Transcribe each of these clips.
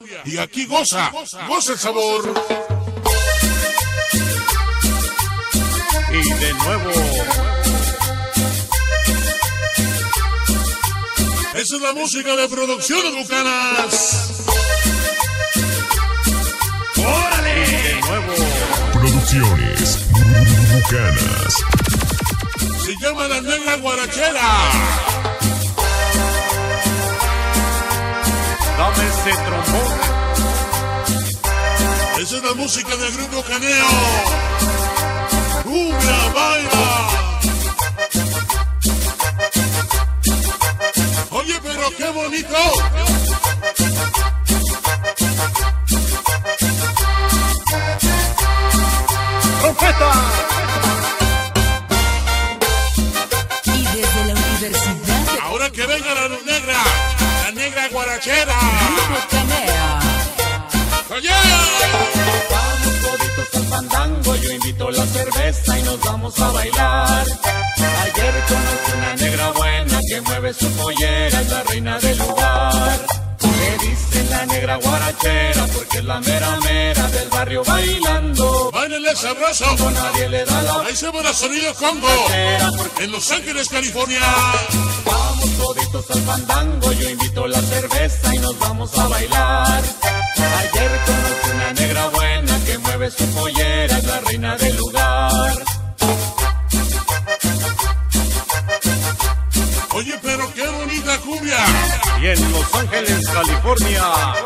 Y aquí goza el sabor. Y de nuevo. Esa es la música de Producciones Bucanas. ¡Órale! Y de nuevo. Producciones Bucanas. Se llama La Negra Guarachera. Dame ese trombón. Esa es la música del grupo Caneo. ¡Cumbia, baila! Oye, pero qué bonito. ¡Trompeta! Y desde la universidad Ahora que venga la negra guarachera. Grupo Canea. ¡Oye! Vamos toditos al fandango, yo invito la cerveza y nos vamos a bailar. Ayer conocí una negra buena que mueve su pollera, es la reina del lugar. Le dicen la negra guarachera porque es la mera mera del barrio bailando. ¡Báilale sabroso! Nadie le da la Ahí se va el sonido Congo. En Los Ángeles, California. Vamos toditos al fandango, yo invito la cerveza y nos vamos a bailar. Ayer conocí una negra buena que mueve su pollera, es la reina del lugar. Oye, pero qué bonita cumbia. Y en Los Ángeles, California.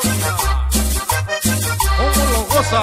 ¿Cómo lo goza?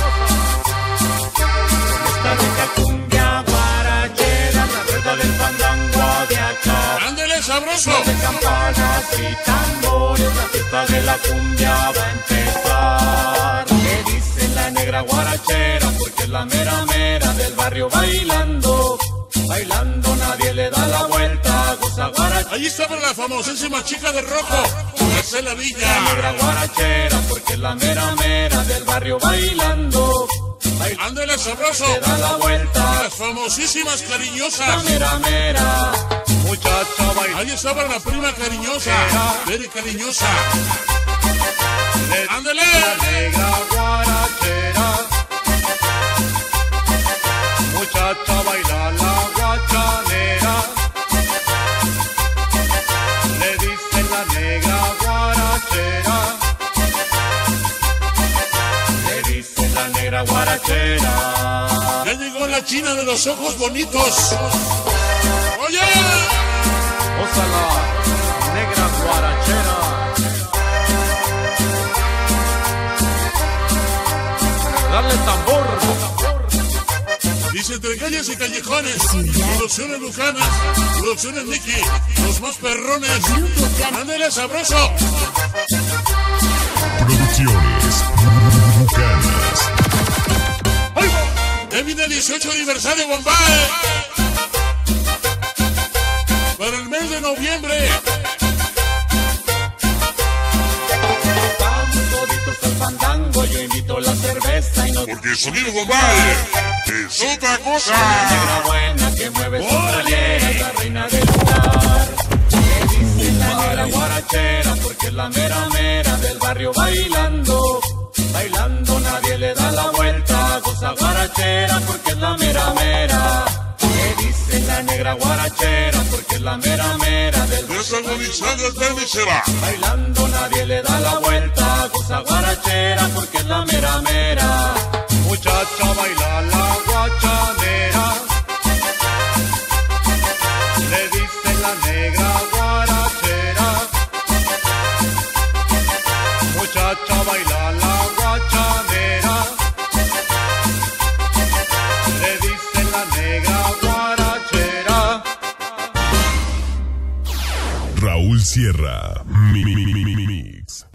Esta rica cumbia guarachera, la verdad del fandango de acá. ¡Ándale sabroso! De campanas y tambores, la fiesta de la cumbia va a empezar. Le dicen la negra guarachera porque es la mera mera del barrio bailando. Bailando nadie le da la vuelta, goza guarachera. Allí estaba la famosísima chica de rojo, Marcela La Villa. negra guarachera porque es la mera mera del barrio bailando. ¡Ándale sabroso! Le da la vuelta, Las famosísimas la cariñosas. mera mera. Muchacha baila. Ahí estaba la prima cariñosa, Very cariñosa. ¡Ándale! La negra guarachera. Muchacha baila la guachanera. Le dicen la negra guarachera. Le dicen la negra guarachera. Ya llegó la china de los ojos bonitos. ¡Oye! Ósala, negra guarachera. Dale tambor. Dice entre calles y callejones, Producciones Bucanas, Producciones Nicky, los más perrones. Grupo Canea. ¡Ándale sabroso! Producciones Bucanas. Ya viene el 18 aniversario, Bombay. Para el mes de noviembre. Vamos toditos al fandango, yo invito la cerveza y nos Porque el sonido Bombay es otra cosa. la negra buena que mueve su pollera, es la reina del lugar. Le dicen la negra guarachera porque es la mera mera del barrio bailando. Bailando nadie le da la vuelta, goza guarachera porque es la mera mera. Le dicen la negra guarachera porque es la mera mera del barrio Desagonizando el tenis se va. bailando nadie le da la vuelta, goza guarachera porque es la mera mera. Muchacha baila la guachanera. Le dicen la negra guarachera. Muchacha baila la guachanera. Le dicen la negra guarachera. Raúl Sierra. Mix.